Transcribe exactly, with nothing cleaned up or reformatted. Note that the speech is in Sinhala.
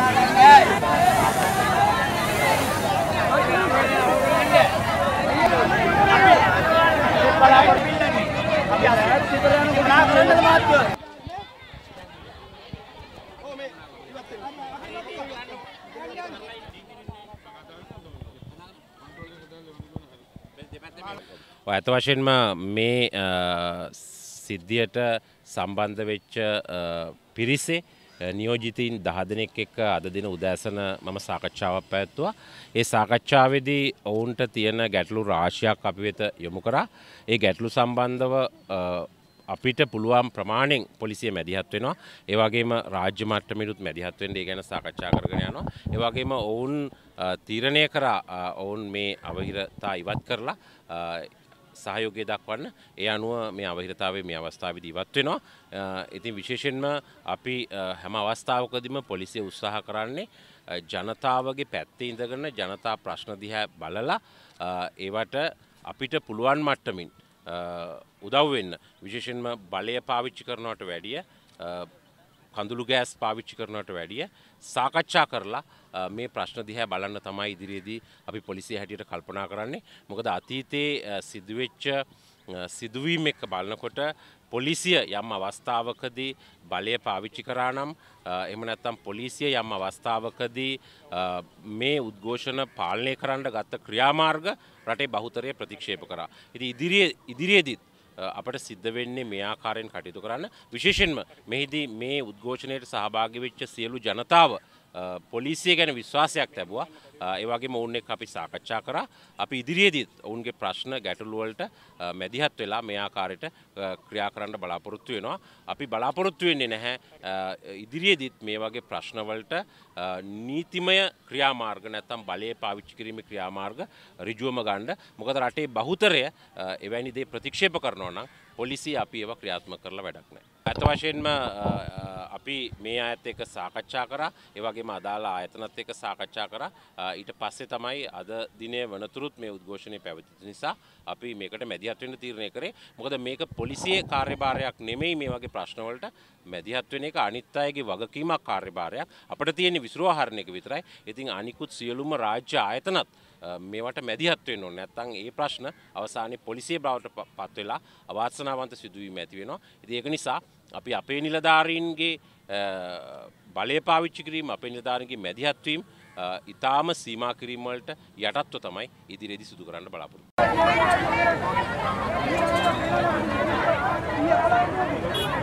ඇත්ත වශයෙන්ම මේ සිද්ධියට සම්බන්ධ වෙච්ච පිරිසේ නියෝජිතයින් දහ දෙනෙක් එක්ක අද දින උදෑසන මම සාකච්ඡාවක් පැවැත්තුවා. ඒ සාකච්ඡාවේදී ඔවුන්ට තියෙන ගැටලු රාශියක් අපි වෙත යොමු කරා. ඒ ගැටලු සම්බන්ධව අපිට පුළුවන් ප්‍රමාණයෙන් පොලිසිය මැදිහත් වෙනවා. ඒ වගේම රාජ්‍ය මට්ටමේත් මැදිහත් වෙන්න ඒ ගැන සාකච්ඡා කරගෙන යනවා. ඒ වගේම ඔවුන් තීරණය කරා ඔවුන් මේ අවහිරතා ඉවත් කරලා සහයෝගය දක්වන්න. ඒ අනුව මේ අවහිරතාවයේ මේ අවස්ථාවේදී ඉවත් වෙනවා. ඉතින් විශේෂයෙන්ම අපි හැම අවස්ථාවකදීම පොලිසිය උත්සාහ කරන්නේ ජනතාවගේ පැත්තේ ඉඳගෙන ජනතා ප්‍රශ්න දිහා බලලා ඒවට අපිට පුළුවන් මට්ටමින් උදව් වෙන්න. විශේෂයෙන්ම බලය පාවිච්චි කරනවට වැඩිය කඳුළු ගෑස් පාවිච්චි කරනවට වැඩිය සාකච්ඡා කරලා මේ ප්‍රශ්න දිහා බලන්න තමයි ඉදිරියේදී අපි පොලිසිය හැටියට කල්පනා කරන්නේ. මොකද අතීතයේ සිදුවෙච්ච සිදුවීම් එක්ක බලනකොට පොලිසිය යම් අවස්ථාවකදී බලය පාවිච්චි කරා නම් එහෙම නැත්නම් පොලිසිය යම් අවස්ථාවකදී මේ උද්ඝෝෂණ පාලනය කරන්න ගත්ත ක්‍රියාමාර්ග රටේ බහුතරය ප්‍රතික්ෂේප කරා. ඉතින් ඉදිරියේ ඉදිරියේදී අපට සිද්ධ වෙන්නේ මේ ආකාරයෙන් කටයුතු කරන්න. විශේෂයෙන්ම මෙහිදී මේ උද්ඝෝෂණයට සහභාගී වෙච්ච සියලු ජනතාව පොලිසිය ගැන විශ්වාසයක් ලැබුවා. ඒ වගේම ඔවුන් එක්ක අපි සාකච්ඡා කරා. අපි ඉදිරියේදීත් ඔවුන්ගේ ප්‍රශ්න ගැටලු වලට මැදිහත් වෙලා මේ ආකාරයට ක්‍රියා කරන්න බලාපොරොත්තු වෙනවා. අපි බලාපොරොත්තු වෙන්නේ නැහැ ඉදිරියේදීත් මේ වගේ ප්‍රශ්න වලට නීතිමය ක්‍රියාමාර්ග නැත්නම් බලය පාවිච්චි කිරීමේ ක්‍රියාමාර්ග ඍජුවම ගන්න. මොකද රටේ බහුතරය එවැනි දේ ප්‍රතික්ෂේප කරනවා නම් පොලිසිය අපි ඒවා ක්‍රියාත්මක කරලා වැඩක් නැහැ. අත වශයෙන්ම අපි මේ ආයත එක්ක සාකච්ඡා කරා. ඒ වගේම අදාළ ආයතනත් එක්ක සාකච්ඡා කරා. ඊට පස්සේ තමයි අද දිනේ වනතුරුත් මේ උද්ඝෝෂණය පැවති නිසා අපි මේකට මැදිහත් වෙන්න තීරණය කරේ. මොකද මේක පොලිසියේ කාර්යභාරයක් නෙමෙයි මේ වගේ ප්‍රශ්න වලට මැදිහත් වෙන එක අනිත් අයගේ වගකීමක් කාර්යභාරයක්. අපිට තියෙන විසිරුවහරණ එක විතරයි. ඉතින් අනිකුත් සියලුම රාජ්‍ය ආයතනත් මේවට මැදිහත් වෙන්න ඕනේ. නැත්නම් ඒ ප්‍රශ්න අවසානයේ පොලිසිය බවට පත් වෙලා අවාසනාවන්ත සිදුවීම් ඇති වෙනවා. ඉතින් ඒක නිසා අපි අපේ නිලධාරීන්ගේ බලය පාවිච්චි කිරීම, අපේ නිලධාරීන්ගේ මැදිහත් වීම ඊටාම සීමා කිරීම වලට යටත්ව තමයි ඉදිරියේදී සිදු කරන්න බලාපොරොත්තු වෙන්නේ.